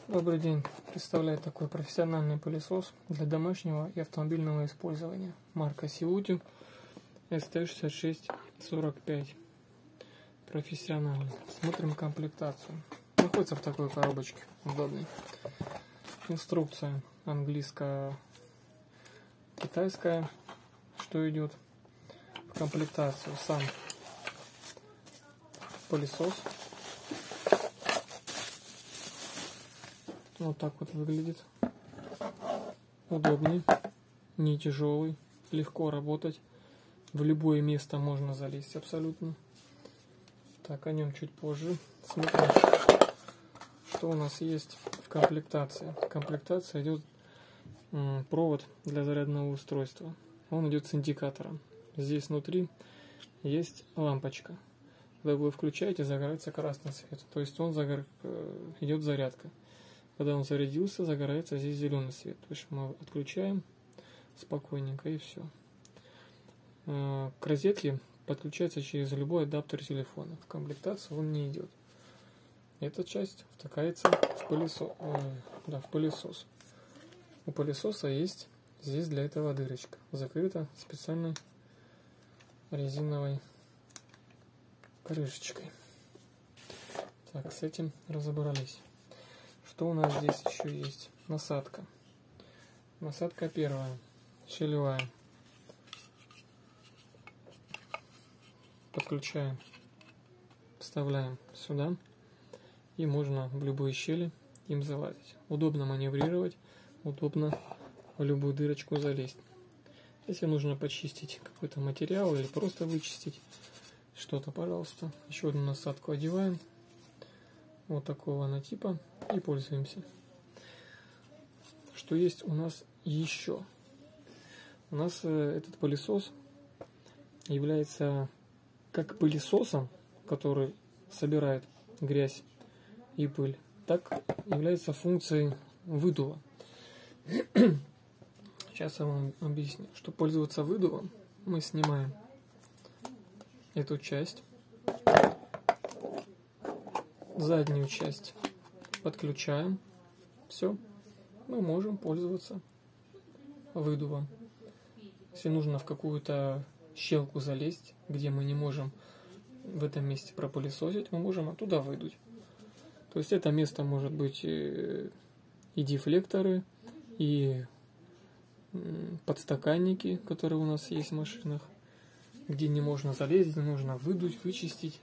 Добрый день. Представляю такой профессиональный пылесос для домашнего и автомобильного использования. Марка Сиутю ST6645. Профессиональный. Смотрим комплектацию. Находится в такой коробочке удобной. Инструкция английско-китайская, что идет в комплектацию. Сам пылесос. Вот так вот выглядит. Удобный, не тяжелый, легко работать. В любое место можно залезть абсолютно. Так, о нем чуть позже. Смотрим, что у нас есть в комплектации. В комплектации идет провод для зарядного устройства. Он идет с индикатором. Здесь внутри есть лампочка. Когда вы включаете, загорается красный свет. То есть идет зарядка. Когда он зарядился, загорается здесь зеленый свет. То есть мы отключаем спокойненько и все. К розетке подключается через любой адаптер телефона. В комплектацию он не идет. Эта часть втыкается в пылесос. У пылесоса есть здесь для этого дырочка. Закрыта специальной резиновой крышечкой. Так, с этим разобрались. Что у нас здесь еще есть? Насадка. Насадка первая, щелевая. Подключаем, вставляем сюда, и можно в любые щели им залазить. Удобно маневрировать, удобно в любую дырочку залезть. Если нужно почистить какой-то материал или просто вычистить что-то, пожалуйста, еще одну насадку одеваем. Вот такого она типа. И пользуемся. Что есть у нас еще? У нас этот пылесос является как пылесосом, который собирает грязь и пыль, так является функцией выдува. Сейчас я вам объясню. Чтобы пользоваться выдувом, мы снимаем эту часть, заднюю часть подключаем, все, мы можем пользоваться выдувом. Если нужно в какую-то щелку залезть, где мы не можем в этом месте пропылесосить, мы можем оттуда выдуть. То есть это место может быть и дефлекторы, и подстаканники, которые у нас есть в машинах, где не можно залезть, где нужно выдуть, вычистить.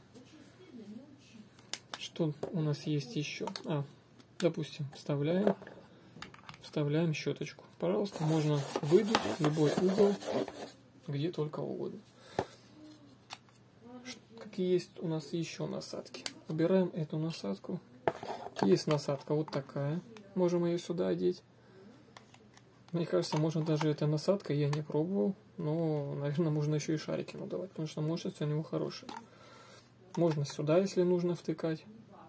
Что у нас есть еще? Допустим, вставляем щеточку. Пожалуйста, можно выдуть любой угол, где только угодно. Какие есть у нас еще насадки? Убираем эту насадку. Есть насадка вот такая. Можем ее сюда одеть. Мне кажется, можно даже этой насадкой, я не пробовал, но, наверное, можно еще и шарики надавать, потому что мощность у него хорошая. Можно сюда, если нужно, втыкать.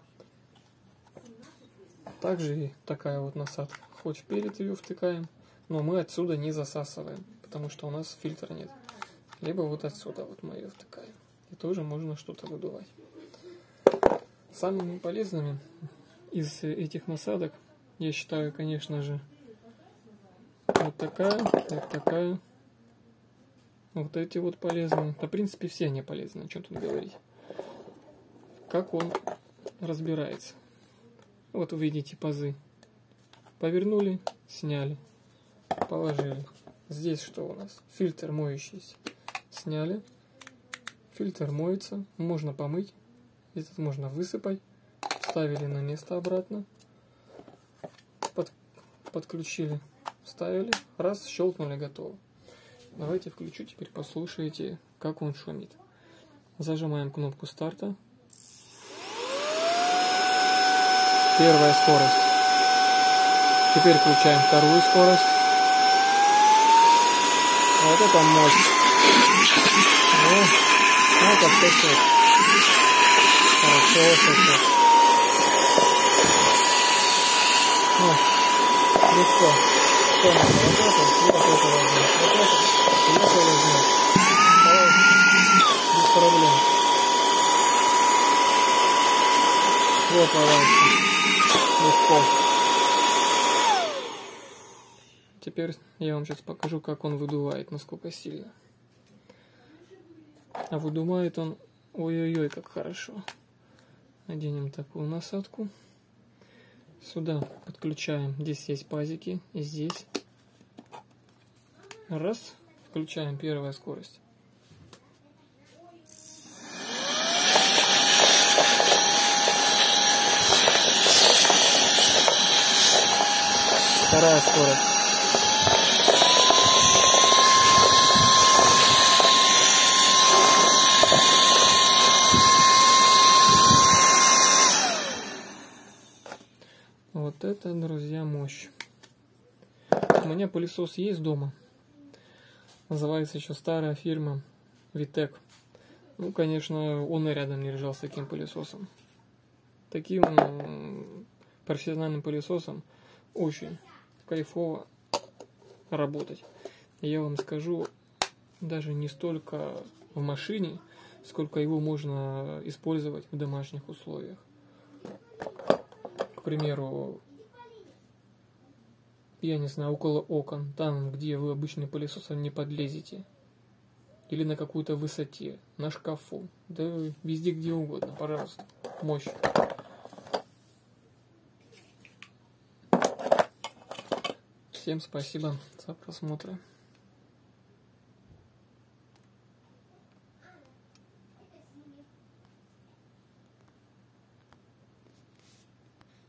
Также и такая вот насадка. Хоть вперед ее втыкаем, но мы отсюда не засасываем, потому что у нас фильтра нет. Либо вот отсюда вот мы ее втыкаем. И тоже можно что-то выдувать. Самыми полезными из этих насадок, я считаю, конечно же, вот такая. Вот эти вот полезные. Да, в принципе, все они полезны, о чем тут говорить. Как он разбирается. Вот вы видите пазы. Повернули, сняли, положили. Здесь что у нас? Фильтр моющийся. Сняли. Фильтр моется. Можно помыть. Этот можно высыпать. Вставили на место обратно. Подключили. Вставили. Раз, щелкнули, готово. Давайте включу. Теперь послушайте, как он шумит. Зажимаем кнопку старта. Первая скорость. Теперь включаем вторую скорость. Вот это мощь. Ну как сосет. Хорошо сосет. Легко. Что надо? Вот это возьмем. Вот это возьмем. Без проблем. Вот, пожалуйста. Легко. Теперь я вам сейчас покажу, как он выдувает, насколько сильно. А выдувает он, ой-ой-ой, как хорошо. Наденем такую насадку. Сюда подключаем, здесь есть пазики, и здесь. Раз, включаем первая скорость. Вторая скорость. Вот это, друзья, мощь. У меня пылесос есть дома. Называется еще старая фирма Витек. Ну, конечно, он и рядом не лежал с таким пылесосом. Таким профессиональным пылесосом очень кайфово работать. Я вам скажу, даже не столько в машине, сколько его можно использовать в домашних условиях. К примеру, я не знаю, около окон, там, где вы обычным пылесосом не подлезете. Или на какой-то высоте, на шкафу, да везде, где угодно, пожалуйста. Мощь. Всем спасибо за просмотр.